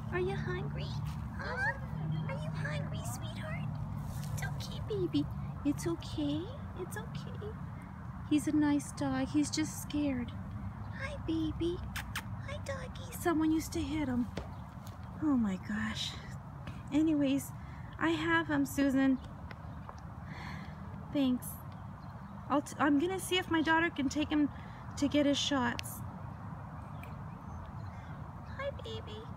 Are you hungry? Huh? Are you hungry, sweetheart? It's okay, baby. It's okay. It's okay. He's a nice dog. He's just scared. Hi, baby. Hi, doggy. Someone used to hit him. Oh my gosh. Anyways, I have him, Susan. Thanks. I'm gonna see if my daughter can take him to get his shots. Hi, baby.